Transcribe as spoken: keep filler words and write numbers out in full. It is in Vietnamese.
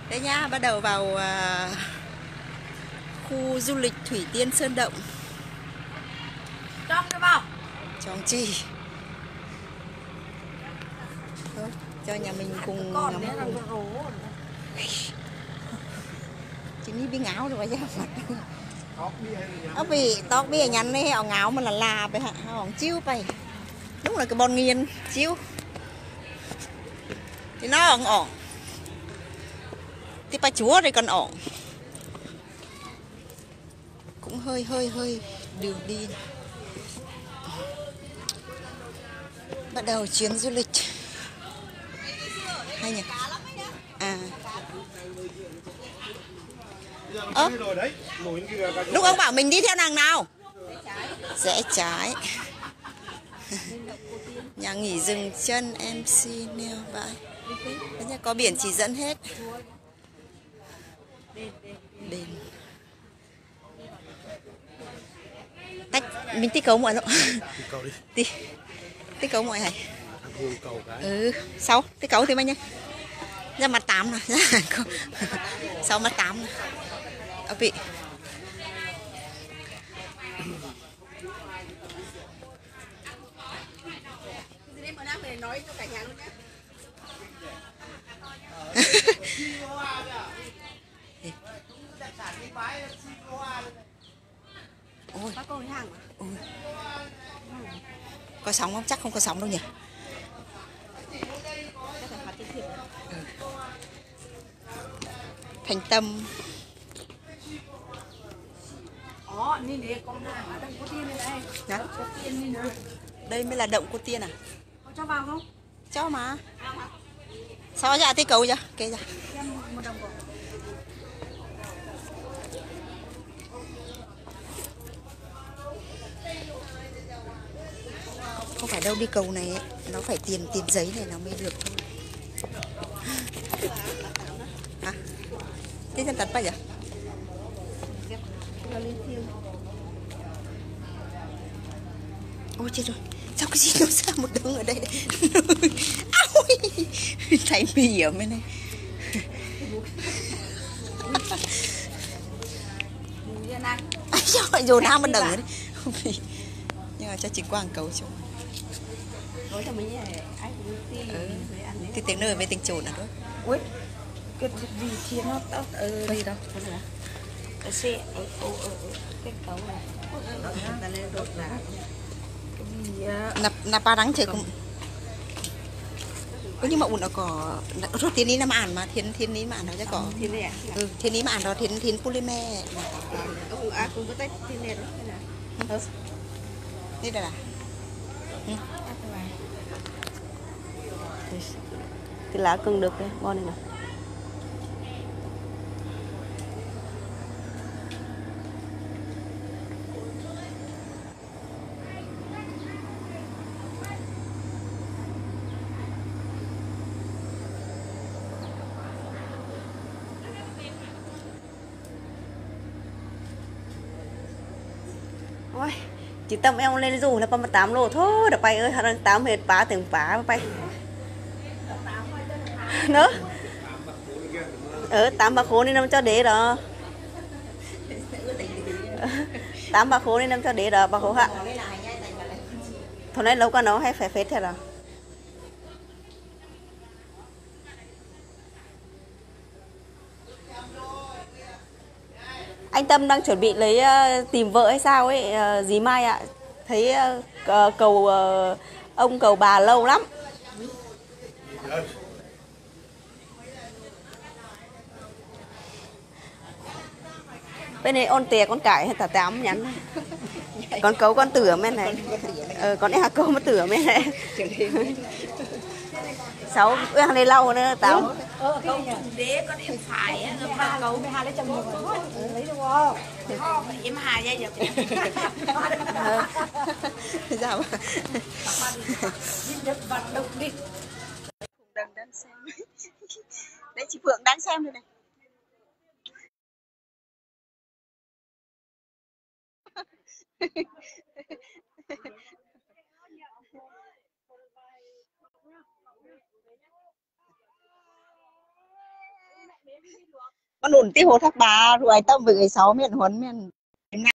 Đây nhá, bắt đầu vào à, khu du lịch Thủy Tiên Sơn Động. Trong cho vào. Chóng chi. Thôi, cho nhà mình cùng Còn ngắm đấy là cùng. rố. Chị mi bị ngáo rồi chứ mặt. Ở bị tóc bia nhắn đấy, họ ngáo mà là là vậy hả? Họ chiêu vậy. Đúng là cái bọn nghiền chiêu. Thì nó ỏng ỏng. Thì bà chúa thì còn ỏng. Cũng hơi hơi hơi đường đi. Bắt đầu chuyến du lịch. Hay nhỉ? À. Ơ, lúc ông bảo mình đi theo nàng nào? Rẽ trái. Nhà nghỉ dừng chân em xê neo bãi. Đấy nha, có biển chỉ dẫn hết. Đền. Tách, mình tí cấu mọi lộn. Tí. Tí cấu mọi này. Ừ, sáu, tí cấu thì mấy nhá. Ra mặt tám này. Sáu mặt tám này. Ở vị. Nói cho cả nhà luôn nhé. Ôi. Bác con hàng mà. Ừ. Có sóng không? Chắc không có sóng đâu nhỉ? Ừ. Thành Tâm. Đó, nên để con hàng ở động Cô Tiên này này. Đó. Cô Tiên này nè. Đây mới là động Cô Tiên à? Có cho vào không? Cho mà. Sao ra tí cầu ra? Kê ra. Em một đồng của. Không phải đâu, đi cầu này ấy, nó phải tiền tiền giấy này nó mới được thôi. Hả? Thế dân tật bao giờ? Ôi chết rồi, sao cái gì nó ra một đống ở đây? Ôi, thấy mì ở bên này. À, sao lại dồn ham một đống ở đây? Không vì, nhưng mà cho chị Quang cầu cho. Nói cho mình này, ai cũng đi Ừ. với ăn đấy. Cái tiếng nơi với tiếng trồn à đó. Ui, cái gì kia nó tóc ở đây đâu? Ở xe ở ở ở cái tàu này. Ta lên đột là cái gì nạp nạp ba đắng chơi cũng. Ơ nhưng mà ủn nó có rồi thiên ní nó mà ăn mà thiên thiên ní mà ăn nó chắc có. thiên này à? Ừ, thiên ní mà ăn đó thiên thiên polymer. Ừ, à cũng có tách thiên này đó thế nào? Ừ. Đây đây là. Ừ. Cái lá cưng được cái ngon này nè. Ôi, chỉ tâm em lên dù là con tám lô thôi, đập bay ơi, hàng tám hết phá từng phá bay. Nữa. Ở tám bà khố nên năm cho đế đó. Tám bà khố nên năm cho đế đó, bà khố hạ. Thôi nay lâu qua nó hay phải phết thế rồi. Anh Tâm đang chuẩn bị lấy uh, tìm vợ hay sao ấy, uh, dì Mai ạ. Thấy uh, cầu uh, ông cầu bà lâu lắm. Bên này ôn tè con cải hay tả tám nhắn. Con cấu con tử ở bên này. Ờ, con ea câu mất tử ở bên này. Sáu bữa hàng này lâu nữa táo. Ờ, câu đế con em phải ba câu mười hai lấy chồng nhiều rồi. Lấy được không? Không, em hai giây được. Sao mà? Vận động đi. Đang đang xem. Đấy chị Phượng đang xem đây này. con ủn tí hồ thác bà rồi tâm với người sáu miền huấn miền